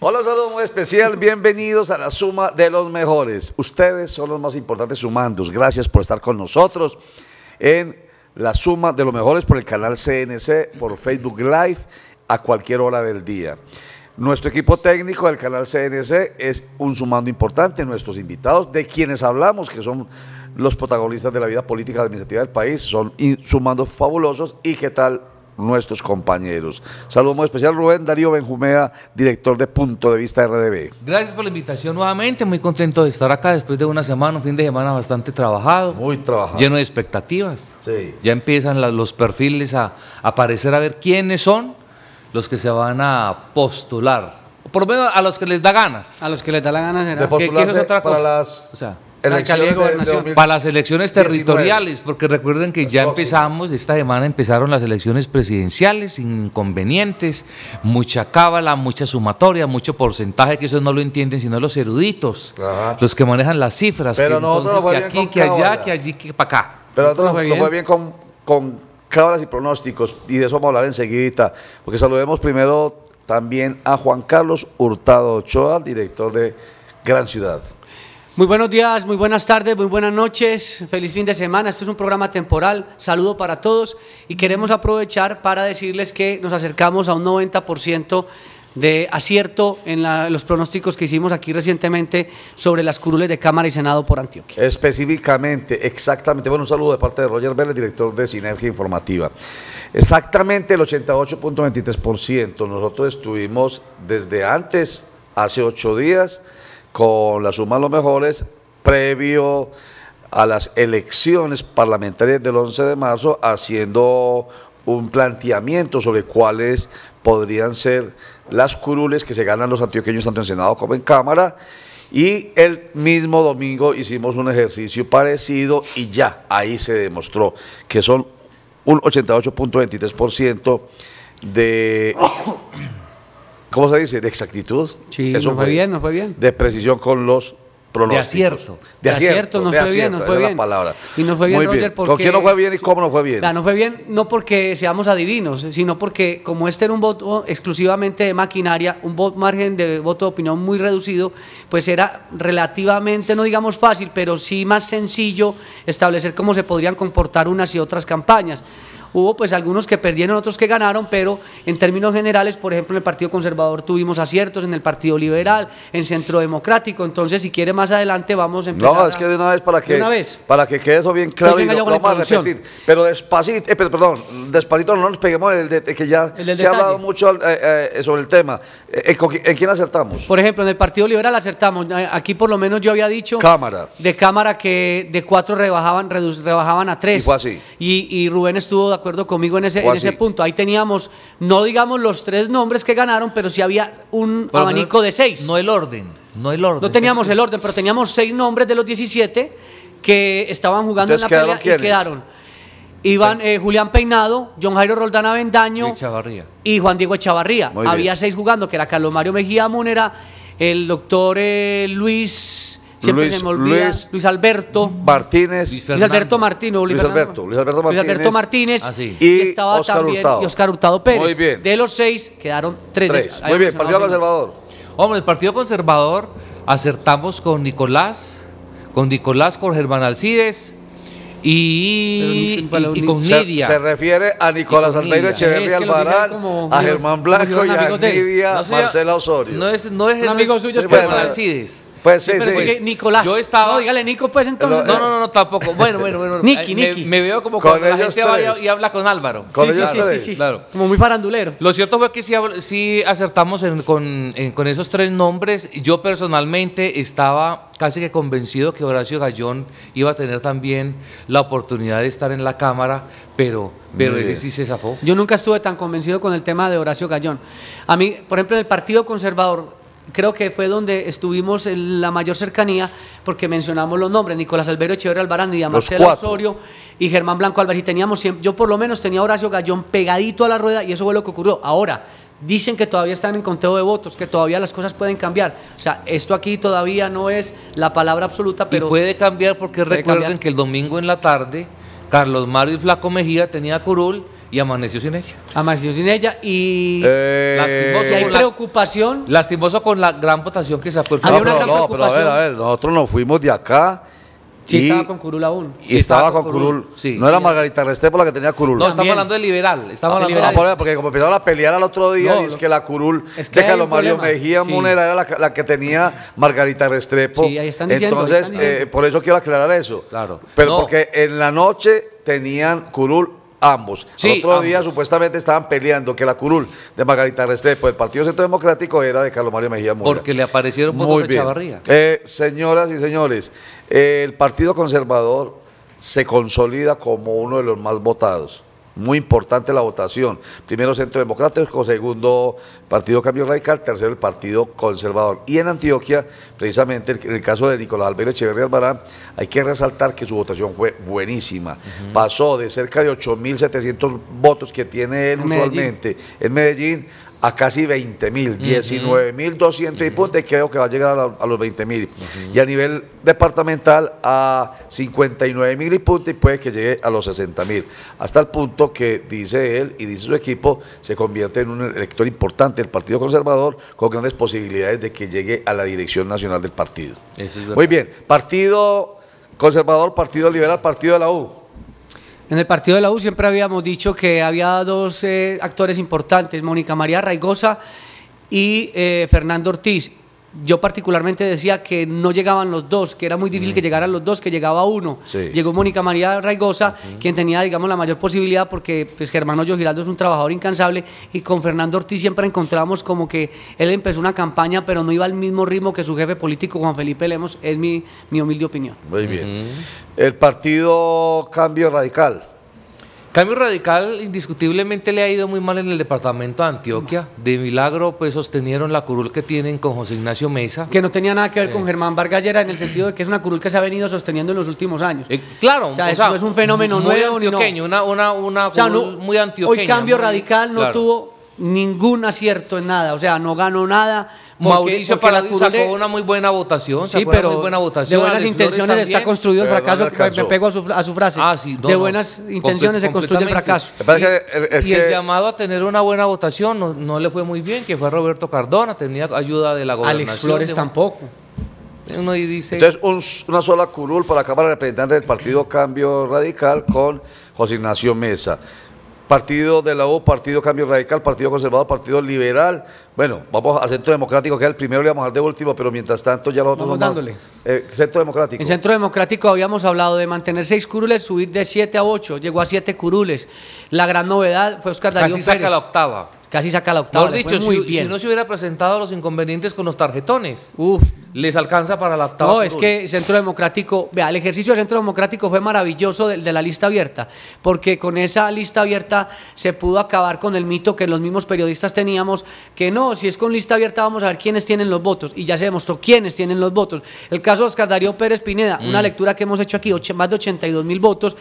Hola, un saludo muy especial, bienvenidos a la suma de los mejores. Ustedes son los más importantes sumandos. Gracias por estar con nosotros en la suma de los mejores por el canal CNC, por Facebook Live, a cualquier hora del día. Nuestro equipo técnico del canal CNC es un sumando importante. Nuestros invitados, de quienes hablamos, que son los protagonistas de la vida política administrativa del país, son sumandos fabulosos. ¿Y qué tal nuestros compañeros? Saludo muy especial, Rubén Darío Benjumea, director de Punto de Vista RDB. Gracias por la invitación nuevamente, muy contento de estar acá después de una semana, un fin de semana bastante trabajado. Muy trabajado. Lleno de expectativas. Sí. Ya empiezan los perfiles a aparecer, a ver quiénes son los que se van a postular. O por lo menos a los que les da ganas. A los que les da la gana será. De postularse es otra cosa? para las O sea, elecciones de gobernación. para las elecciones territoriales, porque recuerden que ya empezamos, esta semana empezaron las elecciones presidenciales sin inconvenientes, mucha cábala, mucha sumatoria, mucho porcentaje, que eso no lo entienden sino los eruditos, Ajá. los que manejan las cifras, Pero que nosotros entonces nos que fue aquí, bien que con allá, cábalas. que allí, que para acá. Pero nosotros Nos fue nos fue bien con cábalas y pronósticos, y de eso vamos a hablar enseguida, porque saludemos primero también a Juan Carlos Hurtado Ochoa, director de Gran Ciudad. Muy buenos días, muy buenas tardes, muy buenas noches, feliz fin de semana. Este es un programa temporal, saludo para todos y queremos aprovechar para decirles que nos acercamos a un 90% de acierto en los pronósticos que hicimos aquí recientemente sobre las curules de Cámara y Senado por Antioquia. Específicamente, exactamente, bueno, un saludo de parte de Roger Vélez, director de Sinergia Informativa. Exactamente el 88.23%. Nosotros estuvimos desde antes, hace 8 días, con la suma de los mejores, previo a las elecciones parlamentarias del 11 de marzo, haciendo un planteamiento sobre cuáles podrían ser las curules que se ganan los antioqueños tanto en Senado como en Cámara, y el mismo domingo hicimos un ejercicio parecido y ya ahí se demostró que son un 88.23% de, ¿cómo se dice?, de exactitud. Sí, Eso nos fue bien, nos fue bien. De precisión con los pronósticos. acierto. De acierto, nos fue bien, nos fue esa bien. es la palabra. Y nos fue bien, Muy Roger, porque... ¿Con quién nos fue bien y cómo nos fue bien? Nos fue bien no porque seamos adivinos, sino porque como este era un voto exclusivamente de maquinaria, un margen de voto de opinión muy reducido, pues era relativamente, no digamos fácil, pero sí más sencillo establecer cómo se podrían comportar unas y otras campañas. Hubo pues algunos que perdieron, otros que ganaron, pero en términos generales, por ejemplo, en el Partido Conservador tuvimos aciertos, en el Partido Liberal, en Centro Democrático. Entonces, si quiere más adelante vamos a empezar. No, es que de una vez para que quede eso bien claro y lo vamos a repetir. Pero despacito, despacito no nos peguemos el de que ya se ha hablado mucho sobre el tema. ¿En quién acertamos? Por ejemplo, en el Partido Liberal acertamos. Aquí por lo menos yo había dicho de Cámara que de 4 rebajaban a 3. Y fue así. Y Rubén estuvo de acuerdo conmigo en ese punto. Ahí teníamos, no digamos los 3 nombres que ganaron, pero sí había un abanico de 6. No el orden. No teníamos el orden, pero teníamos 6 nombres de los 17 que estaban jugando. Entonces, en la pelea y quedaron. Julián Peinado, John Jairo Roldán Avendaño y Juan Diego Echavarría. Había 6 jugando, que era Carlos Mario Mejía Múnera, el doctor Luis Alberto Martínez. Luis Alberto Martínez. Y estaba Oscar también Hurtado. y Oscar Hurtado Pérez. Muy bien. De los 6 quedaron 3. Muy bien, Partido Conservador. Hombre, el Partido Conservador acertamos con Nicolás, con Germán Alcides y con Nidia. Se refiere a Nicolás Albeiro Echeverría Albarán, a Germán Blanco y a Nidia Marcela Osorio. No es un amigo suyo, Germán Alcides. Pues sí, sí. Nicolás. Yo estaba... No, dígale Nico, pues entonces. No, tampoco. Bueno. Niki. Me veo como cuando la gente va y habla con Álvaro. Sí. Claro. Como muy farandulero. Lo cierto fue que sí acertamos con esos 3 nombres. Yo personalmente estaba casi que convencido que Horacio Gallón iba a tener también la oportunidad de estar en la Cámara, pero ese sí se zafó. Yo nunca estuve tan convencido con el tema de Horacio Gallón. A mí, por ejemplo, en el Partido Conservador, creo que fue donde estuvimos en la mayor cercanía, porque mencionamos los nombres: Nicolás Albeiro Echeverría Albarán, Nidia Marcela Osorio y Germán Blanco Álvarez. Y teníamos yo por lo menos tenía a Horacio Gallón pegadito a la rueda, y eso fue lo que ocurrió. Ahora, dicen que todavía están en conteo de votos, que todavía las cosas pueden cambiar. O sea, esto aquí todavía no es la palabra absoluta, pero... Y puede cambiar porque recuerden que el domingo en la tarde, Carlos Mario y Flaco Mejía tenía curul y amaneció sin ella. Amaneció sin ella y Lastimoso si hay con la- preocupación. Lastimoso con la gran votación que sacó el Había Frente una Amplio. gran pero a ver, preocupación. nosotros nos fuimos de acá Sí, y, estaba con Curul aún. y estaba con Curul. Sí. No era Margarita Restrepo la que tenía Curul. No, estamos También. hablando de liberal. Estamos Ah, hablando liberal. Por eso, porque como empezaron a pelear al otro día, No, es que la Curul es que de hay Carlos un Mario problema. Mejía Sí. Munera era la que tenía Margarita Restrepo. Sí, ahí están diciendo, Entonces, ahí están diciendo. por eso quiero aclarar eso. Claro. Pero No. porque en la noche tenían Curul ambos. Sí, Al otro día ambos. supuestamente estaban peleando que la Curul de Margarita Restrepo del Partido Centro Democrático era de Carlos Mario Mejía Munera. porque le aparecieron votos Muy a bien. Chavarría. Señoras y señores, el Partido Conservador se consolida como uno de los más votados. Muy importante la votación. Primero Centro Democrático, segundo Partido Cambio Radical, tercero el Partido Conservador. Y en Antioquia, precisamente en el caso de Nicolás Albeiro Echeverría Albarán, hay que resaltar que su votación fue buenísima. Pasó de cerca de 8.700 votos que tiene él En Medellín. usualmente en Medellín a casi 20.000, 19.200 y punto, y creo que va a llegar a los 20.000. Y a nivel departamental a 59.000 y punto, y puede que llegue a los 60.000. Hasta el punto que dice él y dice su equipo, se convierte en un elector importante del Partido Conservador, con grandes posibilidades de que llegue a la dirección nacional del partido. Eso es verdad. Muy bien, Partido Conservador, Partido Liberal, Partido de la U. En el partido de la U siempre habíamos dicho que había dos actores importantes, Mónica María Raigosa y Fernando Ortiz. Yo particularmente decía que no llegaban los dos, que era muy difícil que llegaran los dos, que llegaba uno. Sí. Llegó Mónica María Raigosa, quien tenía, digamos, la mayor posibilidad, porque pues, Germán Hoyo Giraldo es un trabajador incansable, y con Fernando Ortiz siempre encontramos como que él empezó una campaña, pero no iba al mismo ritmo que su jefe político, Juan Felipe Lemos, es mi humilde opinión. Muy bien. El Partido Cambio Radical. Cambio Radical indiscutiblemente le ha ido muy mal en el departamento de Antioquia. De milagro, pues sostenieron la curul que tienen con José Ignacio Mesa. Que no tenía nada que ver con Germán Vargas Lleras, en el sentido de que es una curul que se ha venido sosteniendo en los últimos años. Claro, O sea, eso no es un fenómeno muy nuevo ni no. antioqueño, una O sea, curul muy antioqueña. hoy Cambio muy- Radical no claro. tuvo ningún acierto en nada, o sea, no ganó nada. Mauricio porque la Paradis curul sacó una muy buena votación, Sí, sacó una pero muy buena votación. de buenas Alex Flores intenciones está también. construido el Pero no fracaso. alcanzó. Me pego a su frase. Ah, sí, no, de no. buenas intenciones se construye el Completamente. fracaso. Me parece que Y el llamado a tener una buena votación no le fue muy bien, que fue Roberto Cardona, tenía ayuda de la gobernación. Alex Flores de- tampoco. Uno ahí dice, Entonces, una sola curul para la Cámara de Representantes del Partido Cambio Radical con José Ignacio Mesa. Partido de la U, Partido Cambio Radical, Partido Conservador, Partido Liberal. Bueno, vamos a Centro Democrático, que es el primero, le vamos a dar de último, pero mientras tanto ya los otros Vamos son más- dándole. Centro Democrático. En Centro Democrático habíamos hablado de mantener 6 curules, subir de 7 a 8, llegó a 7 curules. La gran novedad fue Oscar Darío casi saca Pérez. la octava. Casi saca la octava. Mejor le fue dicho, muy si bien. no se hubiera presentado los inconvenientes con los tarjetones, Uf. les alcanza para la octava. No, es curul. que Centro Democrático, vea, el ejercicio de Centro Democrático fue maravilloso de la lista abierta, porque con esa lista abierta se pudo acabar con el mito que los mismos periodistas teníamos, que no, si es con lista abierta vamos a ver quiénes tienen los votos, y ya se demostró quiénes tienen los votos. El caso de Oscar Darío Pérez Pineda, una lectura que hemos hecho aquí, más de 82.000 votos,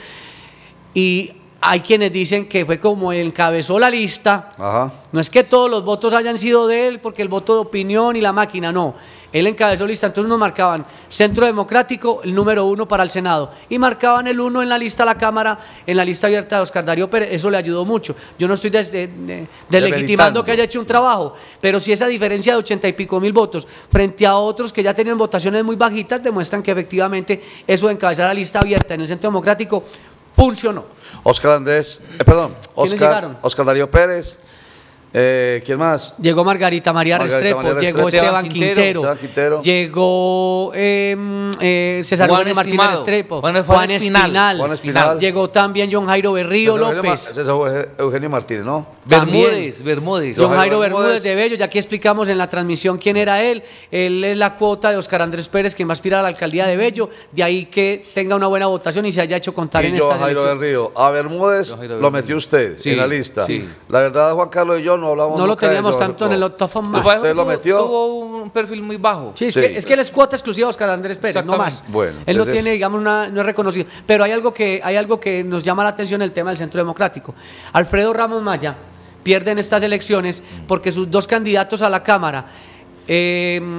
y hay quienes dicen que fue como él encabezó la lista. Ajá. No es que todos los votos hayan sido de él, porque el voto de opinión y la máquina, no. Él encabezó lista, entonces nos marcaban Centro Democrático, el número 1 para el Senado, y marcaban el 1 en la lista de la Cámara, en la lista abierta de Oscar Darío Pérez. Eso le ayudó mucho. Yo no estoy delegitimando que haya hecho un trabajo, pero sí esa diferencia de 80 y pico mil votos frente a otros que ya tenían votaciones muy bajitas demuestran que efectivamente eso de encabezar la lista abierta en el Centro Democrático funcionó. Oscar Andrés, ¿Quiénes llegaron? Oscar Darío Pérez, ¿quién más? Llegó Margarita María Margarita Restrepo, María llegó Restrepo. Esteban Quintero, Esteban Quintero. llegó César Juan Eugenio Martínez Estimado. Restrepo, Juan Espinal. Juan Espinal. llegó también John Jairo Berrío López, César Eugenio Martínez, ¿no? Bermúdez. John Jairo Jairo Bermúdez. Bermúdez de Bello. Ya aquí explicamos en la transmisión quién era él. Él es la cuota de Oscar Andrés Pérez, quien va a aspirar a la alcaldía de Bello, de ahí que tenga una buena votación y se haya hecho contar en Y yo, esta Jairo elección. del Río. A Bermúdez Yo, Jairo lo Bermúdez. metió usted Sí, en la lista. sí. La verdad, Juan Carlos y yo no hablamos No lo nunca de teníamos eso, tanto en el no. top of Lo mind. que pasa es que Usted lo metió. tuvo un perfil muy bajo. Sí, Sí. es que él es cuota exclusiva de Oscar Andrés Pérez, no más. Bueno, Él no entonces- tiene, digamos, no es reconocido. Pero hay algo que nos llama la atención, el tema del Centro Democrático. Alfredo Ramos Maya pierde en estas elecciones porque sus dos candidatos a la Cámara,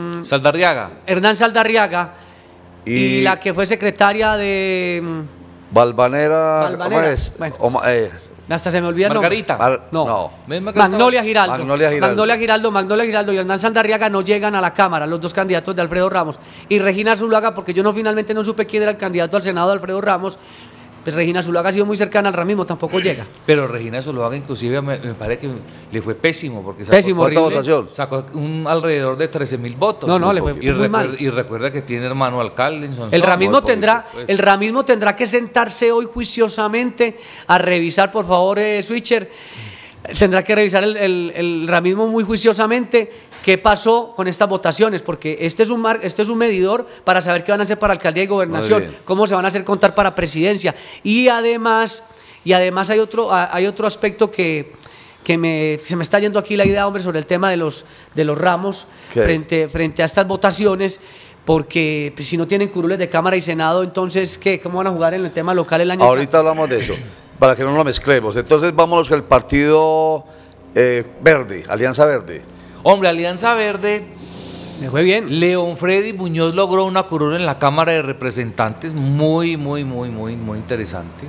Saldarriaga. Hernán Saldarriaga y Y- la que fue secretaria Valvanera, ¿cómo es? Bueno. Es Hasta se me olvida el nombre. Margarita. No. ¿No es Margarita? Magnolia Giraldo. Magnolia Giraldo Y Hernán Saldarriaga no llegan a la Cámara, los dos candidatos de Alfredo Ramos. Y Regina Zuluaga, porque yo finalmente no supe quién era el candidato al Senado de Alfredo Ramos, pues Regina Zuluaga ha sido muy cercana al ramismo, tampoco llega. Pero Regina Zuluaga inclusive me parece que le fue pésimo, porque Pésimo, ¿cuánta horrible. votación? sacó alrededor de 13.000 votos. No, le fue y, muy mal. y recuerda que tiene hermano alcalde en Sonsón. El ramismo muy poquito, pues. el ramismo tendrá que sentarse hoy juiciosamente a revisar, por favor, Switcher, tendrá que revisar el ramismo muy juiciosamente qué pasó con estas votaciones, porque este es un medidor para saber qué van a hacer para alcaldía y gobernación, cómo se van a hacer contar para presidencia. Y además hay otro aspecto que se me está yendo aquí la idea, hombre, sobre el tema de los ramos frente a estas votaciones. Porque pues, si no tienen curules de Cámara y Senado, entonces, ¿cómo van a jugar en el tema local el año? Ahorita hablamos de eso, para que no lo mezclemos. Entonces vámonos con el partido Verde, Alianza Verde. Hombre, Alianza Verde, Me fue bien. León Freddy Muñoz logró una curul en la Cámara de Representantes muy interesante.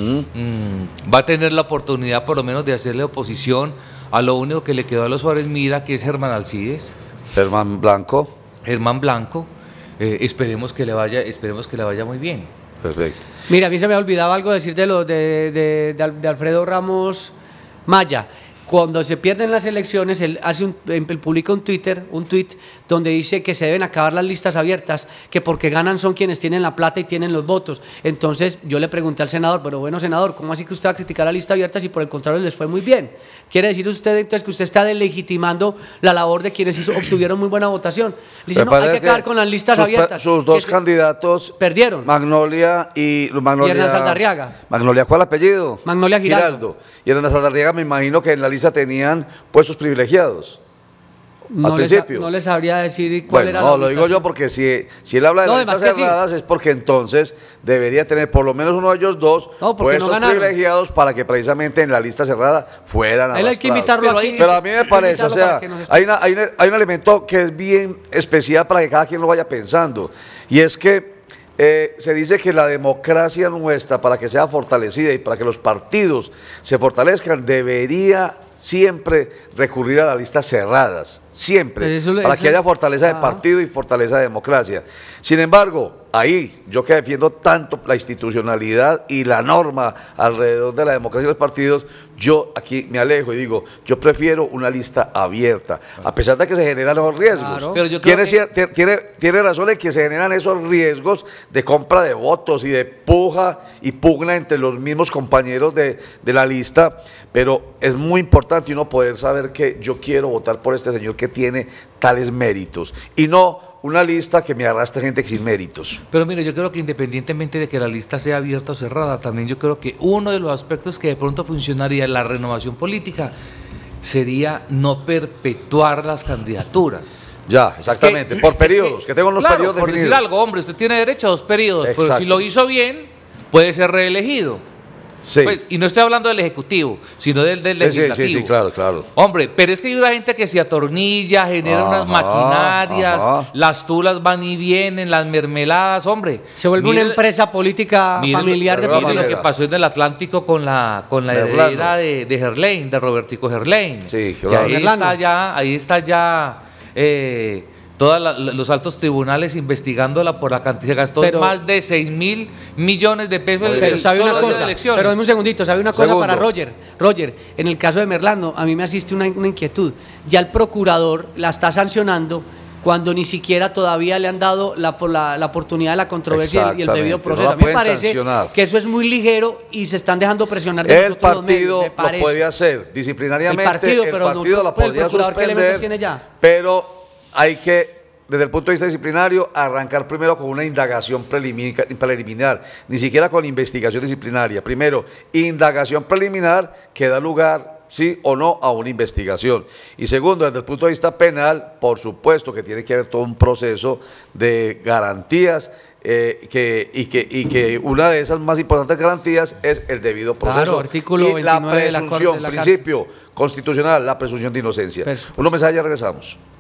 Va a tener la oportunidad por lo menos de hacerle oposición a lo único que le quedó a los Suárez Mira, que es Germán Alcides. Germán Blanco. Esperemos que le vaya muy bien. Perfecto. Mira, a mí se me olvidaba algo decir de Alfredo Ramos Maya. Cuando se pierden las elecciones, él publica un tweet donde dice que se deben acabar las listas abiertas, que porque ganan son quienes tienen la plata y tienen los votos. Entonces yo le pregunté al senador, pero bueno, senador, ¿cómo así que usted va a criticar la lista abierta si por el contrario les fue muy bien? ¿Quiere decir usted entonces que usted está delegitimando la labor de quienes obtuvieron muy buena votación? Le dice, no, hay que acabar con las listas abiertas. Sus dos candidatos perdieron. Magnolia y Hernán Saldarriaga. Magnolia, ¿cuál apellido? Magnolia Giraldo. Y Hernán Saldarriaga, me imagino que en la lista tenían puestos privilegiados. Al principio. No les sabría decir cuál era la No, lo digo votación. yo porque si él habla de las listas cerradas es porque entonces debería tener por lo menos uno de ellos dos puestos privilegiados para que precisamente en la lista cerrada fueran arrastrados. Hay que invitarlo aquí. Pero a mí me parece, o sea, hay un elemento que es bien especial para que cada quien lo vaya pensando, y es que se dice que la democracia nuestra, para que sea fortalecida y para que los partidos se fortalezcan, debería siempre recurrir a las listas cerradas, siempre, para que haya fortaleza de partido y fortaleza de democracia. Sin embargo, ahí, yo que defiendo tanto la institucionalidad y la norma alrededor de la democracia y los partidos, yo aquí me alejo y digo, yo prefiero una lista abierta, a pesar de que se generan los riesgos. Claro. Pero yo creo tiene razón en que se generan esos riesgos de compra de votos y de puja y pugna entre los mismos compañeros de la lista, pero es muy importante uno poder saber que yo quiero votar por este señor que tiene tales méritos y no una lista que me arrastre gente sin méritos. Pero mire, yo creo que independientemente de que la lista sea abierta o cerrada, también yo creo que uno de los aspectos que de pronto funcionaría en la renovación política sería no perpetuar las candidaturas. Ya, exactamente, por periodos, que tengo los periodos por definidos. decir algo, hombre, usted tiene derecho a 2 periodos, Exacto. pero si lo hizo bien, puede ser reelegido. Sí. Pues, y no estoy hablando del Ejecutivo, sino del Legislativo. Sí, claro. Hombre, pero es que hay una gente que se atornilla, genera unas maquinarias, las tulas van y vienen, las mermeladas, hombre. Se vuelve una empresa política familiar de mire lo que pasó en el Atlántico con la heredera de Gerlain, de Robertico Gerlain. Sí, que ahí está ya todos los altos tribunales investigándola por la cantidad. Se gastó más de 6.000 millones de pesos pero sabe una cosa, elecciones. pero dame un segundito, sabe una cosa para Roger. Roger, en el caso de Merlano, a mí me asiste una inquietud. Ya el procurador la está sancionando cuando ni siquiera todavía le han dado la oportunidad de la controversia y el debido proceso. A mí me parece que eso es muy ligero y se están dejando presionar de el partido lo puede hacer disciplinariamente, el partido la podría suspender, pero hay que, desde el punto de vista disciplinario, arrancar primero con una indagación preliminar, ni siquiera con investigación disciplinaria. Primero, indagación preliminar que da lugar, sí o no, a una investigación. Y segundo, desde el punto de vista penal, por supuesto que tiene que haber todo un proceso de garantías, y que una de esas más importantes garantías es el debido proceso. Claro, artículo y la 29 presunción, de la principio constitucional, la presunción de inocencia. Unos mensajes, ya regresamos.